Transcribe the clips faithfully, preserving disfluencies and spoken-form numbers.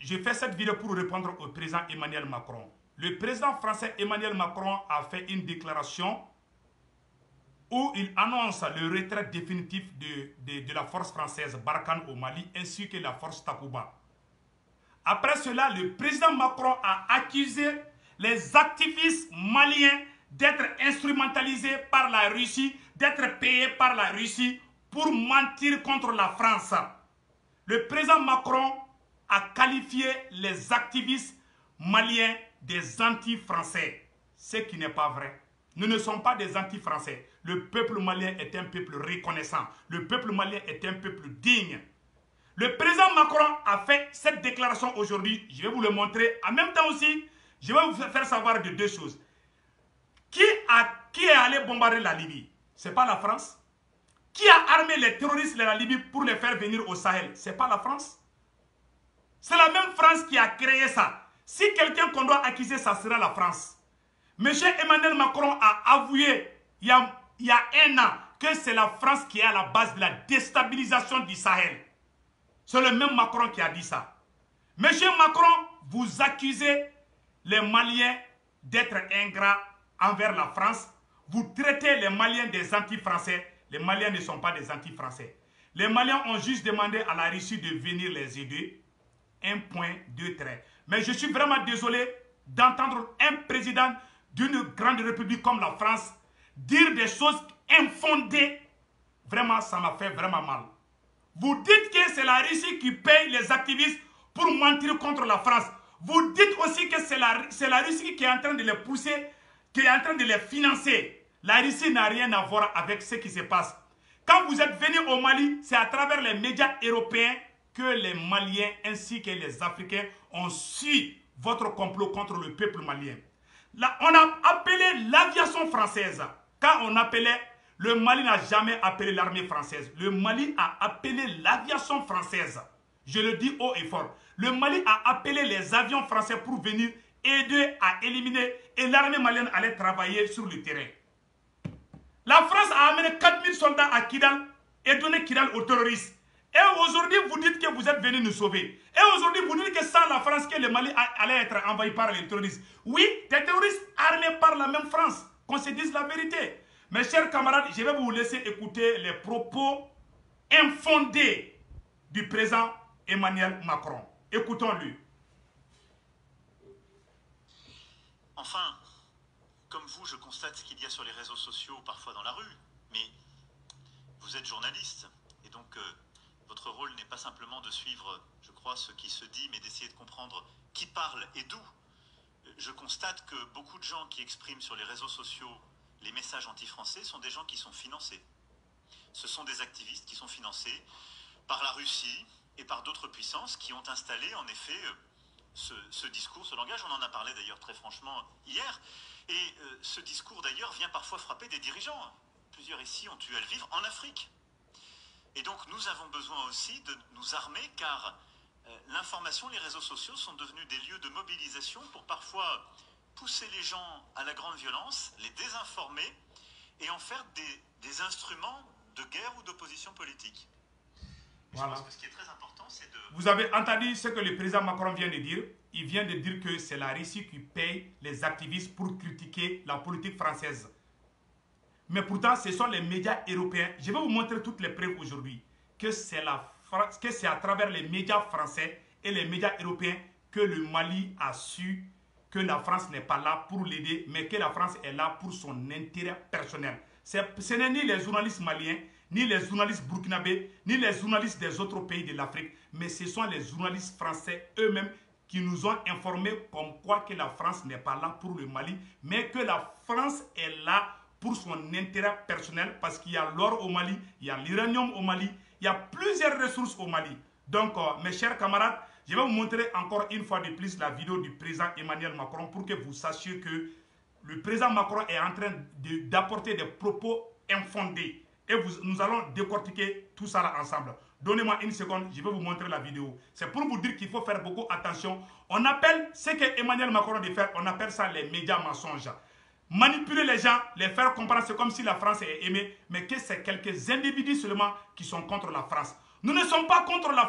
je fais cette vidéo pour répondre au président Emmanuel Macron. Le président français Emmanuel Macron a fait une déclaration où il annonce le retrait définitif de, de, de la force française Barkhane au Mali ainsi que la force Takuba. Après cela, le président Macron a accusé les activistes maliens d'être instrumentalisés par la Russie, d'être payés par la Russie pour mentir contre la France. Le président Macron a qualifié les activistes maliens des anti-français, ce qui n'est pas vrai. Nous ne sommes pas des anti-français. Le peuple malien est un peuple reconnaissant. Le peuple malien est un peuple digne. Le président Macron a fait cette déclaration aujourd'hui. Je vais vous le montrer. En même temps aussi, je vais vous faire savoir de deux choses. Qui, a, qui est allé bombarder la Libye? Ce n'est pas la France. Qui a armé les terroristes de la Libye pour les faire venir au Sahel? Ce n'est pas la France. C'est la même France qui a créé ça. Si quelqu'un qu'on doit accuser, ça sera la France. Monsieur Emmanuel Macron a avoué il y a, il y a un an que c'est la France qui est à la base de la déstabilisation du Sahel. C'est le même Macron qui a dit ça. Monsieur Macron, vous accusez les Maliens d'être ingrats envers la France. Vous traitez les Maliens des anti-français. Les Maliens ne sont pas des anti-français. Les Maliens ont juste demandé à la Russie de venir les aider. Un point, deux traits. Mais je suis vraiment désolé d'entendre un président d'une grande république comme la France dire des choses infondées. Vraiment, ça m'a fait vraiment mal. Vous dites que c'est la Russie qui paye les activistes pour mentir contre la France. Vous dites aussi que c'est la, la Russie qui est en train de les pousser, qui est en train de les financer. La Russie n'a rien à voir avec ce qui se passe. Quand vous êtes venu au Mali, c'est à travers les médias européens que les Maliens ainsi que les Africains ont su votre complot contre le peuple malien. Là, on a appelé l'aviation française. Quand on appelait, le Mali n'a jamais appelé l'armée française. Le Mali a appelé l'aviation française. Je le dis haut et fort. Le Mali a appelé les avions français pour venir aider à éliminer. Et l'armée malienne allait travailler sur le terrain. La France a amené quatre mille soldats à Kidal et donné Kidal aux terroristes. Et aujourd'hui, vous dites que vous êtes venus nous sauver. Et aujourd'hui, vous dites que sans la France, que le Mali allait être envahi par les terroristes. Oui, des terroristes armés par la même France. Qu'on se dise la vérité. Mes chers camarades, je vais vous laisser écouter les propos infondés du président Emmanuel Macron. Écoutons-lui. Enfin, comme vous, je constate ce qu'il y a sur les réseaux sociaux, parfois dans la rue. Mais vous êtes journaliste. Et donc... Euh, votre rôle n'est pas simplement de suivre, je crois, ce qui se dit, mais d'essayer de comprendre qui parle et d'où. Je constate que beaucoup de gens qui expriment sur les réseaux sociaux les messages anti-français sont des gens qui sont financés. Ce sont des activistes qui sont financés par la Russie et par d'autres puissances qui ont installé, en effet, ce, ce discours, ce langage. On en a parlé d'ailleurs très franchement hier. Et euh, ce discours, d'ailleurs, vient parfois frapper des dirigeants. Plusieurs ici ont eu à le vivre en Afrique. Et donc nous avons besoin aussi de nous armer car euh, l'information, les réseaux sociaux sont devenus des lieux de mobilisation pour parfois pousser les gens à la grande violence, les désinformer et en faire des, des instruments de guerre ou d'opposition politique. Voilà. Je pense que ce qui est très important, c'est de... Vous avez entendu ce que le président Macron vient de dire. Il vient de dire que c'est la Russie qui paye les activistes pour critiquer la politique française. Mais pourtant, ce sont les médias européens. Je vais vous montrer toutes les preuves aujourd'hui. Que c'est à travers les médias français et les médias européens que le Mali a su que la France n'est pas là pour l'aider, mais que la France est là pour son intérêt personnel. Ce n'est ni les journalistes maliens, ni les journalistes burkinabés, ni les journalistes des autres pays de l'Afrique, mais ce sont les journalistes français eux-mêmes qui nous ont informés comme quoi que la France n'est pas là pour le Mali, mais que la France est là pour son intérêt personnel, parce qu'il y a l'or au Mali, il y a l'uranium au Mali, il y a plusieurs ressources au Mali. Donc, euh, mes chers camarades, je vais vous montrer encore une fois de plus la vidéo du président Emmanuel Macron pour que vous sachiez que le président Macron est en train d'apporter de, des propos infondés. Et vous, nous allons décortiquer tout ça là ensemble. Donnez-moi une seconde, je vais vous montrer la vidéo. C'est pour vous dire qu'il faut faire beaucoup attention. On appelle ce que Emmanuel Macron de faire, on appelle ça les médias mensonges. Manipuler les gens, les faire comprendre, c'est comme si la France est aimée, mais que c'est quelques individus seulement qui sont contre la France. Nous ne sommes pas contre la France,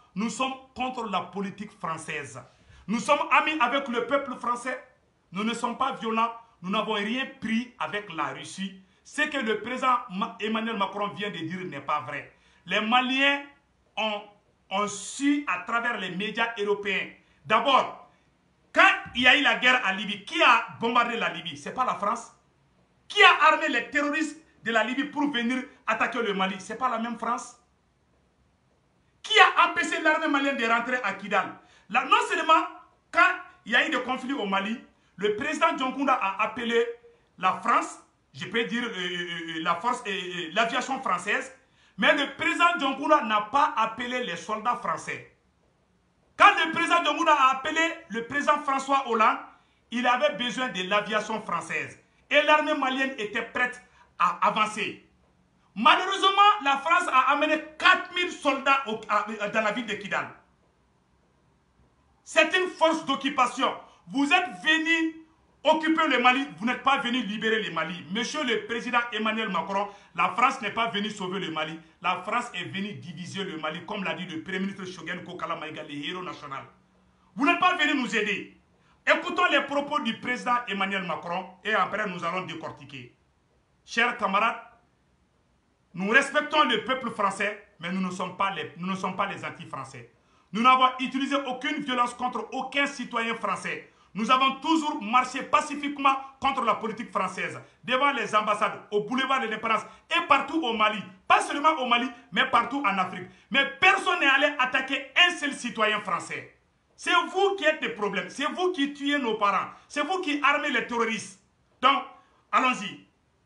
nous sommes contre la politique française. Nous sommes amis avec le peuple français. Nous ne sommes pas violents. Nous n'avons rien pris avec la Russie. Ce que le président Emmanuel Macron vient de dire n'est pas vrai. Les Maliens ont, ont su à travers les médias européens. D'abord, quand il y a eu la guerre en Libye, qui a bombardé la Libye? Ce n'est pas la France. Qui a armé les terroristes de la Libye pour venir attaquer le Mali? Ce n'est pas la même France. Qui a empêché l'armée malienne de rentrer à Kidal? Là, non seulement quand il y a eu des conflits au Mali, le président Dioncounda a appelé la France, je peux dire euh, la force, euh, l'aviation française, mais le président Dioncounda n'a pas appelé les soldats français. Quand le président Dioncounda a appelé le président François Hollande, il avait besoin de l'aviation française. Et l'armée malienne était prête à avancer. Malheureusement, la France a amené quatre mille soldats au, à, dans la ville de Kidal. C'est une force d'occupation. Vous êtes venus occuper le Mali, vous n'êtes pas venus libérer le Mali. Monsieur le président Emmanuel Macron, la France n'est pas venue sauver le Mali. La France est venue diviser le Mali, comme l'a dit le Premier ministre Choguel Kokala Maïga, le héros national. Vous n'êtes pas venus nous aider. Écoutons les propos du président Emmanuel Macron et après nous allons décortiquer. Chers camarades, nous respectons le peuple français, mais nous ne sommes pas les, nous ne sommes pas les anti-français. Nous n'avons utilisé aucune violence contre aucun citoyen français. Nous avons toujours marché pacifiquement contre la politique française, devant les ambassades, au boulevard de l'Indépendance et partout au Mali. Pas seulement au Mali, mais partout en Afrique. Mais personne n'est allé attaquer un seul citoyen français. C'est vous qui êtes des problèmes. C'est vous qui tuez nos parents. C'est vous qui armez les terroristes. Donc, allons-y.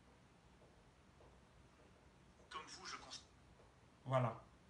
Comme vous, je constate... Voilà.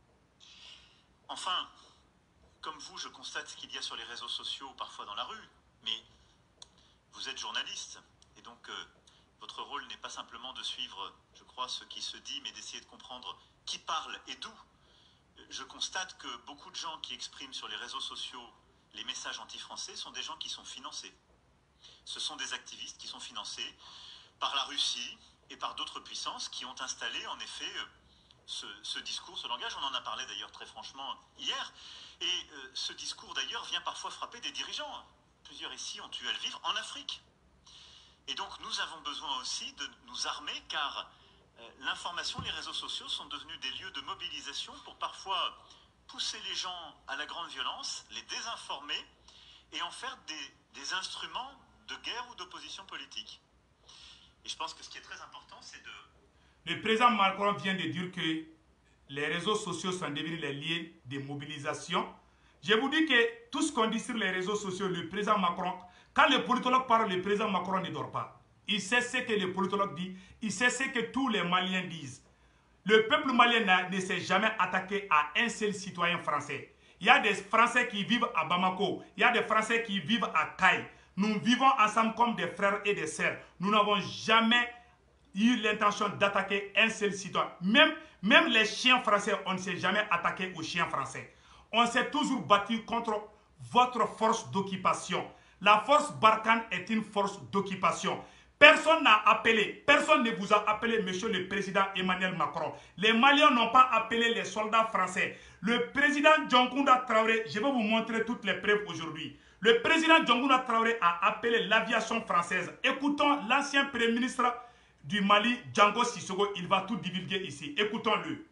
Enfin, comme vous, je constate ce qu'il y a sur les réseaux sociaux, parfois dans la rue. Mais vous êtes journaliste. Et donc, euh, votre rôle n'est pas simplement de suivre, je crois, ce qui se dit, mais d'essayer de comprendre qui parle et d'où. Je constate que beaucoup de gens qui expriment sur les réseaux sociaux les messages anti-français sont des gens qui sont financés. Ce sont des activistes qui sont financés par la Russie et par d'autres puissances qui ont installé en effet ce, ce discours, ce langage. On en a parlé d'ailleurs très franchement hier. Et euh, ce discours d'ailleurs vient parfois frapper des dirigeants. Plusieurs ici ont eu à le vivre en Afrique. Et donc nous avons besoin aussi de nous armer car euh, l'information, les réseaux sociaux sont devenus des lieux de mobilisation pour parfois pousser les gens à la grande violence, les désinformer et en faire des, des instruments de guerre ou d'opposition politique. Et je pense que ce qui est très important, c'est de... Le président Macron vient de dire que les réseaux sociaux sont devenus les lieux de mobilisation. Je vous dis que tout ce qu'on dit sur les réseaux sociaux, le président Macron, quand le politologue parle, le président Macron ne dort pas. Il sait ce que le politologue dit, il sait ce que tous les Maliens disent. Le peuple malien ne s'est jamais attaqué à un seul citoyen français. Il y a des Français qui vivent à Bamako, il y a des Français qui vivent à Caille. Nous vivons ensemble comme des frères et des sœurs. Nous n'avons jamais eu l'intention d'attaquer un seul citoyen. Même, même les chiens français, on ne s'est jamais attaqué aux chiens français. On s'est toujours battu contre votre force d'occupation. La force Barkhane est une force d'occupation. Personne n'a appelé, personne ne vous a appelé, monsieur le président Emmanuel Macron. Les Maliens n'ont pas appelé les soldats français. Le président Dioncounda Traoré, je vais vous montrer toutes les preuves aujourd'hui. Le président Dioncounda Traoré a appelé l'aviation française. Écoutons l'ancien premier ministre du Mali, Django Sissoko, il va tout divulguer ici. Écoutons-le.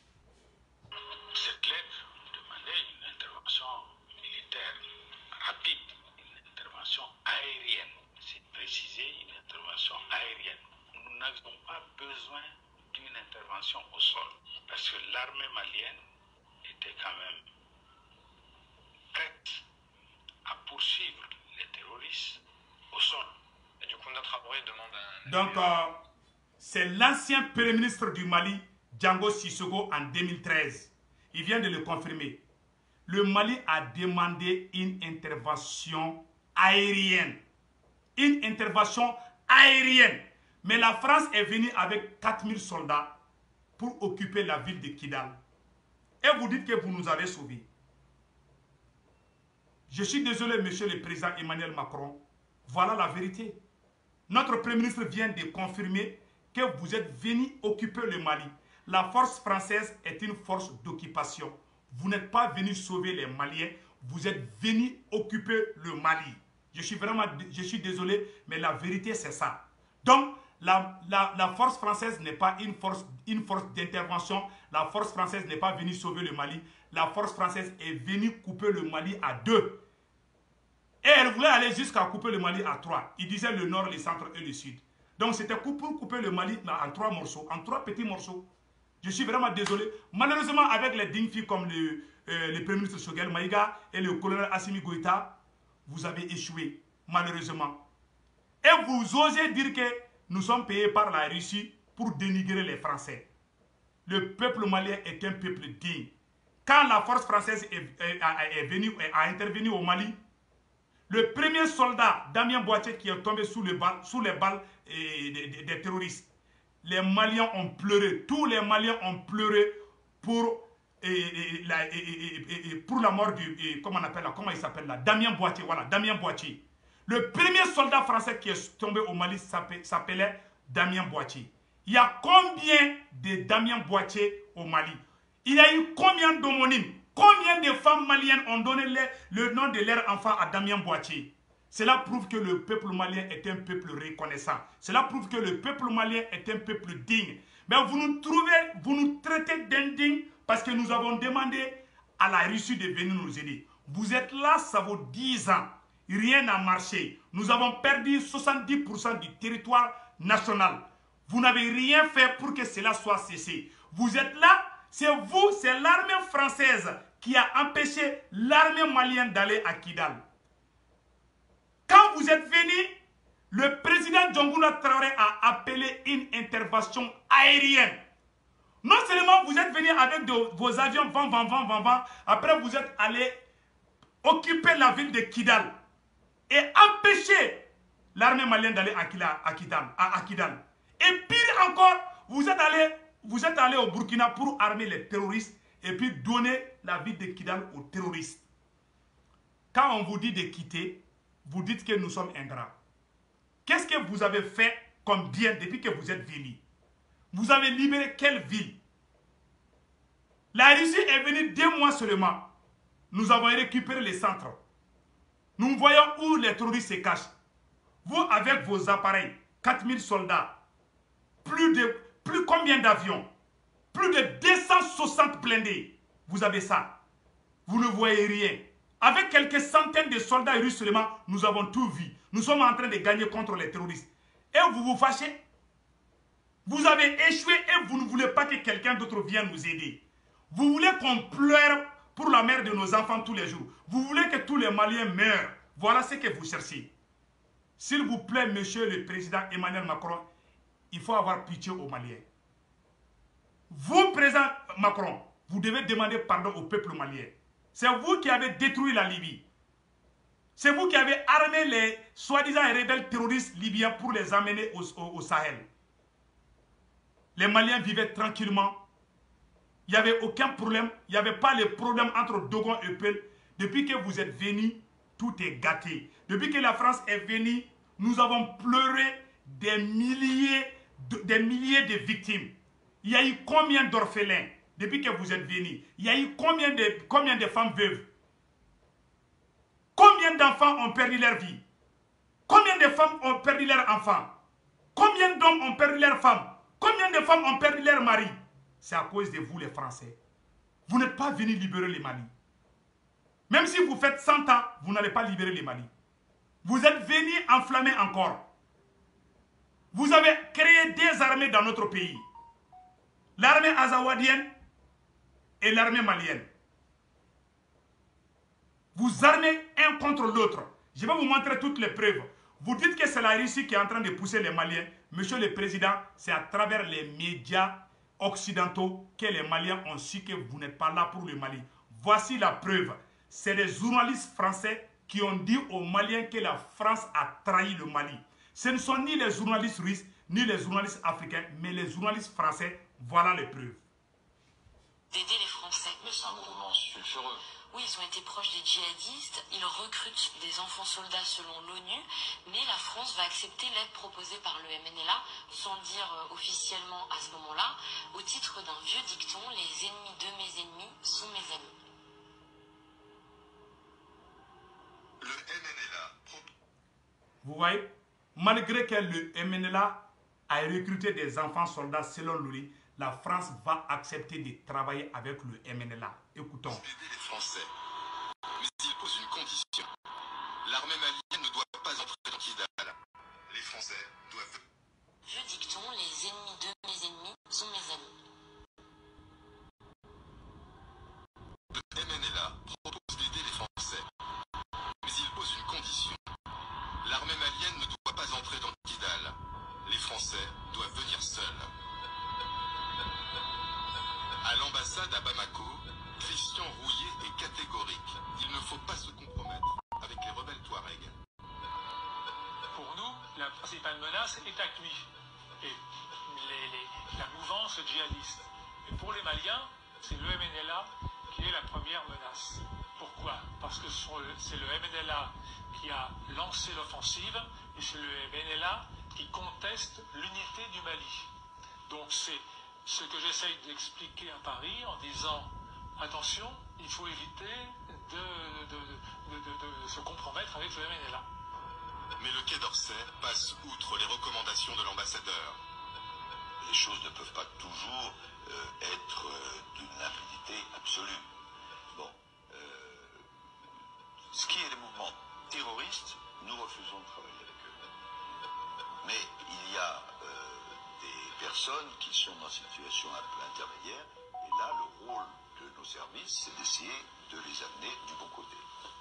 Cette lettre demandait une intervention militaire rapide, une intervention aérienne. C'est précisé, une intervention aérienne. Nous n'avons pas besoin d'une intervention au sol, parce que l'armée malienne était quand même prête à poursuivre les terroristes au sol. Et du coup, notre Traoré demande un... Donc, euh, c'est l'ancien premier ministre du Mali, Django Sissoko, en deux mille treize. Il vient de le confirmer. Le Mali a demandé une intervention aérienne. Une intervention aérienne. Mais la France est venue avec quatre mille soldats pour occuper la ville de Kidal. Et vous dites que vous nous avez sauvés. Je suis désolé, monsieur le président Emmanuel Macron. Voilà la vérité. Notre premier ministre vient de confirmer que vous êtes venu occuper le Mali. La force française est une force d'occupation. vous n'êtes pas venu sauver les Maliens, vous êtes venu occuper le Mali. Je suis vraiment, je suis désolé, mais la vérité c'est ça. Donc, la, la, la force française n'est pas une force, une force d'intervention. La force française n'est pas venue sauver le Mali. La force française est venue couper le Mali à deux. Et elle voulait aller jusqu'à couper le Mali à trois. Il disait le nord, le centre et le sud. Donc c'était pour couper le Mali en trois morceaux, en trois petits morceaux. Je suis vraiment désolé. Malheureusement, avec les dignes filles comme le, euh, le Premier ministre Choguel Maïga et le colonel Assimi Goïta, vous avez échoué, malheureusement. Et vous osez dire que nous sommes payés par la Russie pour dénigrer les Français. Le peuple malien est un peuple digne. Quand la force française est, est, est venue, a intervenu au Mali, le premier soldat, Damien Boitier, qui est tombé sous, le bal, sous les balles et, des, des, des terroristes, les Maliens ont pleuré. Tous les Maliens ont pleuré pour, et, et, la, et, et, et, pour la mort du... Et, comment on appelle là, comment il s'appelle là, Damien Boitier, voilà, Damien Boitier. Le premier soldat français qui est tombé au Mali s'appelait Damien Boitier. Il y a combien de Damien Boitier au Mali? Il y a eu combien d'homonymes? Combien de femmes maliennes ont donné le, le nom de leur enfant à Damien Boitier? Cela prouve que le peuple malien est un peuple reconnaissant. Cela prouve que le peuple malien est un peuple digne. Mais vous nous trouvez, vous nous traitez d'indignes parce que nous avons demandé à la Russie de venir nous aider. Vous êtes là, ça vaut dix ans. Rien n'a marché. Nous avons perdu soixante-dix pour cent du territoire national. Vous n'avez rien fait pour que cela soit cessé. Vous êtes là, c'est vous, c'est l'armée française qui a empêché l'armée malienne d'aller à Kidal. Quand vous êtes venu, le président Diongoula Traoré a appelé une intervention aérienne. Non seulement vous êtes venu avec de, vos avions, van, van, van, van, van, après vous êtes allé occuper la ville de Kidal et empêcher l'armée malienne d'aller à Kidal, à, à Kidal. Et pire encore, vous êtes allé, vous êtes allé au Burkina pour armer les terroristes et puis donner la ville de Kidal aux terroristes. Quand on vous dit de quitter, vous dites que nous sommes ingrats. Qu'est-ce que vous avez fait comme bien depuis que vous êtes venus? Vous avez libéré quelle ville? La Russie est venue deux mois seulement. Nous avons récupéré les centres. Nous voyons où les terroristes se cachent. Vous, avec vos appareils, quatre mille soldats, plus de plus combien d'avions? Plus de deux cent soixante blindés. Vous avez ça. Vous ne voyez rien. Avec quelques centaines de soldats russes seulement, nous avons tout vu. Nous sommes en train de gagner contre les terroristes. Et vous vous fâchez? Vous avez échoué et vous ne voulez pas que quelqu'un d'autre vienne nous aider. Vous voulez qu'on pleure pour la mère de nos enfants tous les jours. Vous voulez que tous les Maliens meurent. Voilà ce que vous cherchez. S'il vous plaît, monsieur le président Emmanuel Macron, il faut avoir pitié aux Maliens. Vous, président Macron, vous devez demander pardon au peuple malien. C'est vous qui avez détruit la Libye. C'est vous qui avez armé les soi-disant rebelles terroristes libyens pour les amener au, au, au Sahel. Les Maliens vivaient tranquillement. Il n'y avait aucun problème. Il n'y avait pas les problèmes entre Dogon et Peul. Depuis que vous êtes venus, tout est gâté. Depuis que la France est venue, nous avons pleuré des milliers de, des milliers de victimes. Il y a eu combien d'orphelins depuis que vous êtes venus? Il y a eu combien de, combien de femmes veuves? Combien d'enfants ont perdu leur vie? Combien de femmes ont perdu leurs enfants? Combien d'hommes ont perdu leurs femmes? Combien de femmes ont perdu leur mari? C'est à cause de vous les Français. Vous n'êtes pas venus libérer le Mali. Même si vous faites cent ans, vous n'allez pas libérer le Mali. Vous êtes venus enflammer encore. Vous avez créé des armées dans notre pays. L'armée azawadienne et l'armée malienne. Vous armez un contre l'autre. Je vais vous montrer toutes les preuves. Vous dites que c'est la Russie qui est en train de pousser les Maliens. Monsieur le Président, c'est à travers les médias occidentaux que les Maliens ont su que vous n'êtes pas là pour le Mali. Voici la preuve. C'est des journalistes français qui ont dit aux Maliens que la France a trahi le Mali. Ce ne sont ni les journalistes russes, ni les journalistes africains, mais les journalistes français. Voilà les preuves. D'aider les Français. Mais c'est un mouvement sulfureux. Oui, ils ont été proches des djihadistes, ils recrutent des enfants soldats selon l'ONU, mais la France va accepter l'aide proposée par le M N L A, sans le dire euh, officiellement à ce moment-là, au titre d'un vieux dicton, les ennemis de mes ennemis sont mes amis. Vous voyez, malgré que le M N L A a recruté des enfants soldats selon lui, la France va accepter de travailler avec le M N L A. Écoutons. Aider les Français. Mais il pose une condition. L'armée malienne ne doit pas entrer dans Kidal. Les Français doivent... Je dicton, les ennemis de mes ennemis sont mes amis. Le M N L A propose d'aider les Français. Mais il pose une condition. L'armée malienne ne doit pas entrer dans Kidal. Les Français doivent venir seuls. À l'ambassade à Bamako, Christian Rouillet est catégorique. Il ne faut pas se compromettre avec les rebelles Touaregs. Pour nous, la principale menace est Acmi et les, les, la mouvance djihadiste. Et pour les Maliens, c'est le M N L A qui est la première menace. Pourquoi? Parce que c'est le M N L A qui a lancé l'offensive et c'est le M N L A qui conteste l'unité du Mali. Donc c'est ce que j'essaye d'expliquer à Paris en disant attention, il faut éviter de, de, de, de, de se compromettre avec le M N L A. Mais le Quai d'Orsay passe outre les recommandations de l'ambassadeur. Les choses ne peuvent pas toujours euh, être euh, d'une impunité absolue. Bon, euh, ce qui est les mouvements terroristes, nous refusons de travailler avec eux. Mais il y a euh, des personnes qui sont dans une situation un peu intermédiaire, et là, le rôle de nos services, c'est d'essayer de les amener du bon côté.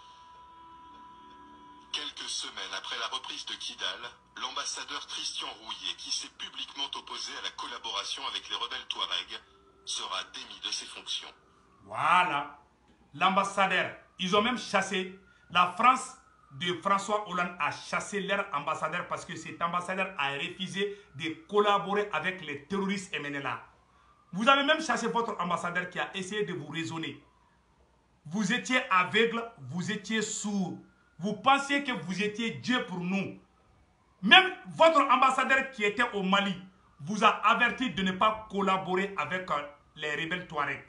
Quelques semaines après la reprise de Kidal, l'ambassadeur Christian Rouillet, qui s'est publiquement opposé à la collaboration avec les rebelles Touaregs, sera démis de ses fonctions. Voilà. L'ambassadeur, ils ont même chassé. La France de François Hollande a chassé leur ambassadeur parce que cet ambassadeur a refusé de collaborer avec les terroristes M N L A. Vous avez même chassé votre ambassadeur qui a essayé de vous raisonner. Vous étiez aveugle, vous étiez sourd. Vous pensiez que vous étiez Dieu pour nous. Même votre ambassadeur qui était au Mali vous a averti de ne pas collaborer avec les rebelles Touaregs.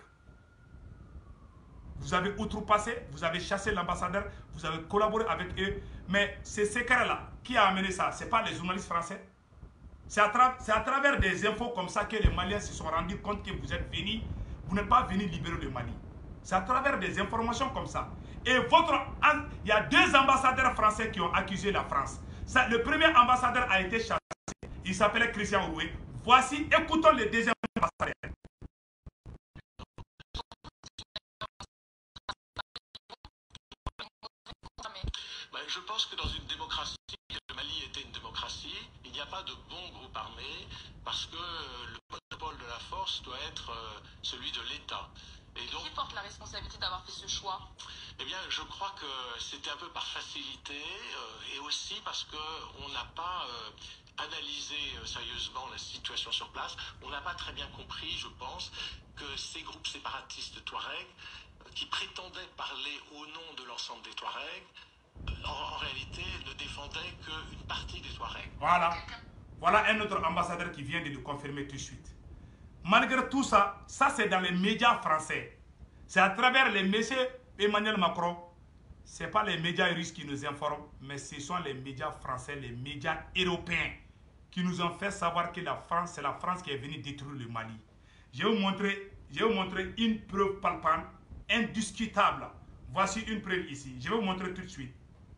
Vous avez outrepassé, vous avez chassé l'ambassadeur, vous avez collaboré avec eux. Mais ces secrets-là, qui a amené ça? Ce n'est pas les journalistes français. C'est à, tra à travers des infos comme ça que les Maliens se sont rendus compte que vous êtes venus, vous n'êtes pas venus libérer le Mali. C'est à travers des informations comme ça. Et votre, il y a deux ambassadeurs français qui ont accusé la France. Ça, le premier ambassadeur a été chassé. Il s'appelait Christian Rouillet. Voici, écoutons le deuxième ambassadeur. Je pense que dans une démocratie, le Mali était une démocratie, il n'y a pas de bon groupe armé parce que le monopole de la force doit être celui de l'État. Et donc, qui porte la responsabilité d'avoir fait ce choix? Eh bien, je crois que c'était un peu par facilité euh, et aussi parce qu'on n'a pas euh, analysé euh, sérieusement la situation sur place. On n'a pas très bien compris, je pense, que ces groupes séparatistes Touaregs, euh, qui prétendaient parler au nom de l'ensemble des Touaregs, euh, en, en réalité ne défendaient qu'une partie des Touaregs. Voilà. Voilà un autre ambassadeur qui vient de le confirmer tout de suite. Malgré tout ça, ça c'est dans les médias français. C'est à travers les messieurs Emmanuel Macron. Ce n'est pas les médias russes qui nous informent, mais ce sont les médias français, les médias européens qui nous ont fait savoir que la France, c'est la France qui est venue détruire le Mali. Je vais vous montrer, je vais vous montrer une preuve palpable, indiscutable. Voici une preuve ici. Je vais vous montrer tout de suite.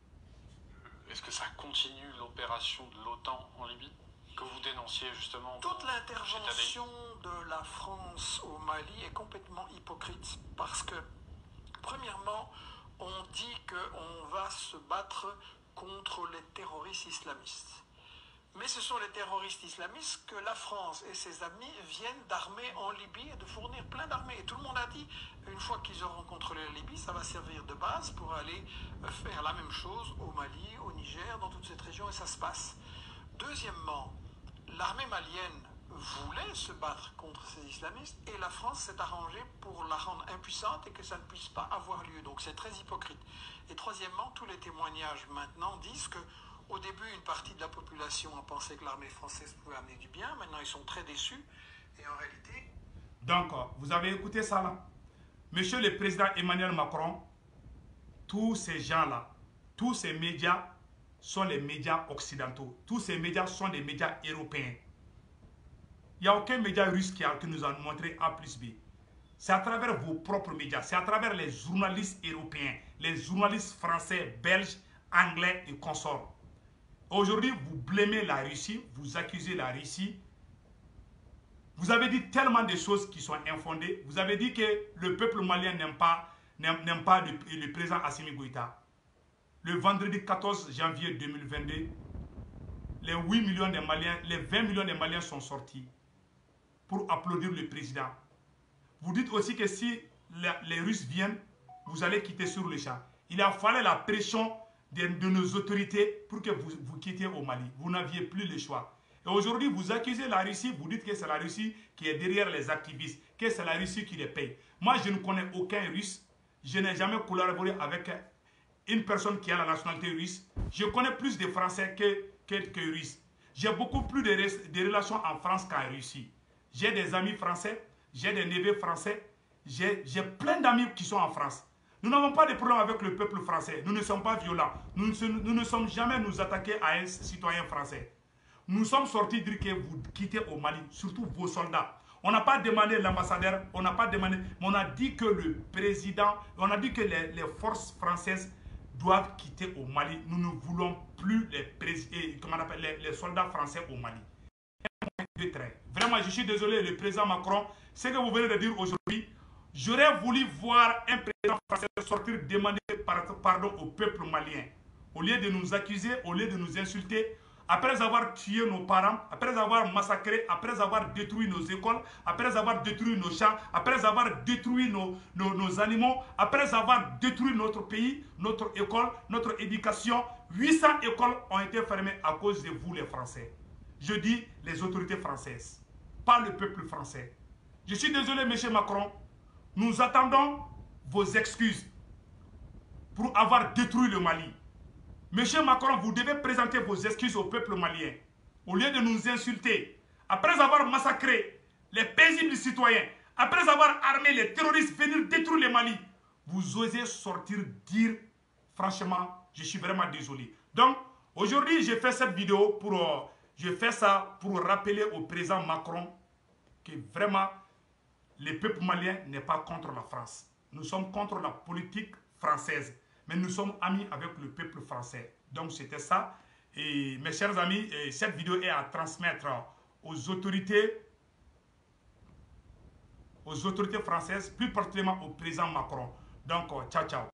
Est-ce que ça continue l'opération de l'OTAN en Libye que vous dénonciez justement? Toute l'intervention de la France au Mali est complètement hypocrite parce que, premièrement, on dit qu'on va se battre contre les terroristes islamistes. Mais ce sont les terroristes islamistes que la France et ses amis viennent d'armer en Libye et de fournir plein d'armées. Et tout le monde a dit, une fois qu'ils auront contrôlé la Libye, ça va servir de base pour aller faire la même chose au Mali, au Niger, dans toute cette région, et ça se passe. Deuxièmement, l'armée malienne voulait se battre contre ces islamistes et la France s'est arrangée pour la rendre impuissante et que ça ne puisse pas avoir lieu. Donc c'est très hypocrite. Et troisièmement, tous les témoignages maintenant disent que au début, une partie de la population a pensé que l'armée française pouvait amener du bien. Maintenant, ils sont très déçus. Et en réalité... Donc, vous avez écouté ça là? Monsieur le Président Emmanuel Macron, tous ces gens-là, tous ces médias sont les médias occidentaux. Tous ces médias sont des médias européens. Il n'y a aucun média russe qui, a, qui nous a montré A plus B. C'est à travers vos propres médias, c'est à travers les journalistes européens, les journalistes français, belges, anglais et consorts. Aujourd'hui, vous blâmez la Russie, vous accusez la Russie. Vous avez dit tellement de choses qui sont infondées. Vous avez dit que le peuple malien n'aime pas, n'aime pas le, le président Assimi Goïta. Le vendredi quatorze janvier deux mille vingt-deux, les huit millions de Maliens, les vingt millions de Maliens sont sortis pour applaudir le président. Vous dites aussi que si la, les Russes viennent, vous allez quitter sur le champ. Il a fallu la pression de, de nos autorités pour que vous, vous quittiez au Mali. Vous n'aviez plus le choix. Et aujourd'hui, vous accusez la Russie, vous dites que c'est la Russie qui est derrière les activistes, que c'est la Russie qui les paye. Moi, je ne connais aucun Russe. Je n'ai jamais collaboré avec une personne qui a la nationalité russe. Je connais plus de Français que, que, que Russes. J'ai beaucoup plus de, de relations en France qu'en Russie. J'ai des amis français, j'ai des neveux français, j'ai plein d'amis qui sont en France. Nous n'avons pas de problème avec le peuple français. Nous ne sommes pas violents. Nous ne, nous ne sommes jamais nous attaquer à un citoyen français. Nous sommes sortis dire que vous quittez au Mali, surtout vos soldats. On n'a pas demandé l'ambassadeur, on n'a pas demandé, mais on a dit que le président, on a dit que les, les forces françaises doivent quitter au Mali. Nous ne voulons plus les, comment on appelle, les, les soldats français au Mali. Vraiment, je suis désolé, le président Macron, ce que vous venez de dire aujourd'hui, j'aurais voulu voir un président français sortir demander pardon au peuple malien. Au lieu de nous accuser, au lieu de nous insulter, après avoir tué nos parents, après avoir massacré, après avoir détruit nos écoles, après avoir détruit nos champs, après avoir détruit nos, nos, nos animaux, après avoir détruit notre pays, notre école, notre éducation, huit cents écoles ont été fermées à cause de vous les Français. Je dis les autorités françaises, pas le peuple français. Je suis désolé, monsieur Macron, nous attendons vos excuses pour avoir détruit le Mali. Monsieur Macron, vous devez présenter vos excuses au peuple malien. Au lieu de nous insulter, après avoir massacré les paisibles citoyens, après avoir armé les terroristes venir détruire le Mali, vous osez sortir dire, franchement, je suis vraiment désolé. Donc, aujourd'hui, j'ai fait cette vidéo pour, euh, je fais ça pour rappeler au président Macron que vraiment, le peuple malien n'est pas contre la France. Nous sommes contre la politique française. Mais nous sommes amis avec le peuple français. Donc c'était ça. Et mes chers amis, cette vidéo est à transmettre aux autorités, aux autorités françaises, plus particulièrement au président Macron. Donc, ciao, ciao.